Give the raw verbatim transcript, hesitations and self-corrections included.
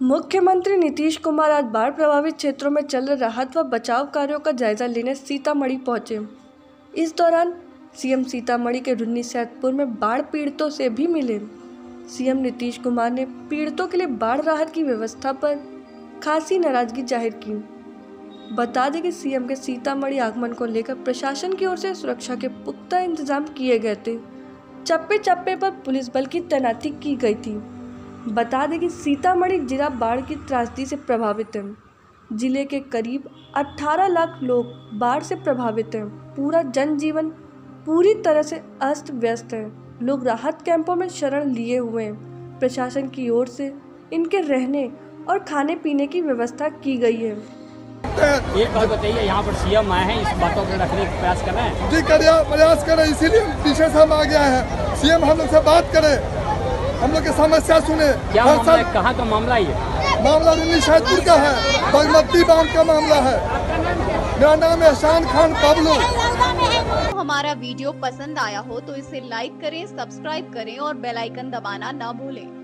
मुख्यमंत्री नीतीश कुमार आज बाढ़ प्रभावित क्षेत्रों में चल रहे राहत व बचाव कार्यों का जायजा लेने सीतामढ़ी पहुंचे। इस दौरान सीएम सीतामढ़ी के रुन्नीसैदपुर में बाढ़ पीड़ितों से भी मिले। सीएम नीतीश कुमार ने पीड़ितों के लिए बाढ़ राहत की व्यवस्था पर खासी नाराजगी जाहिर की। बता दें कि सीएम के सीतामढ़ी आगमन को लेकर प्रशासन की ओर से सुरक्षा के पुख्ता इंतजाम किए गए थे। चप्पे चप्पे पर पुलिस बल की तैनाती की गई थी। बता दें कि सीतामढ़ी जिला बाढ़ की त्रासदी से प्रभावित है। जिले के करीब अठारह लाख लोग बाढ़ से प्रभावित हैं। पूरा जनजीवन पूरी तरह से अस्त व्यस्त है। लोग राहत कैंपों में शरण लिए हुए हैं। प्रशासन की ओर से इनके रहने और खाने पीने की व्यवस्था की गई है। एक बात बताइए, यहाँ पर सीएम आए हैं, इस बातों को रखने का प्रयास कर रहे हैं? जी करिए, प्रयास करें, इसीलिए पीछे से हम आ गया है। सीएम हम लोग से बात करें, हम लोग की समस्या सुने। क्या मामला है? कहाँ का मामला ये? मामला रुन्नीसैदपुर का है, बागमती बांध का मामला है। मेरा नाम है शान खान पबलू। हमारा वीडियो पसंद आया हो तो इसे लाइक करें, सब्सक्राइब करें और बेल आइकन दबाना न भूलें।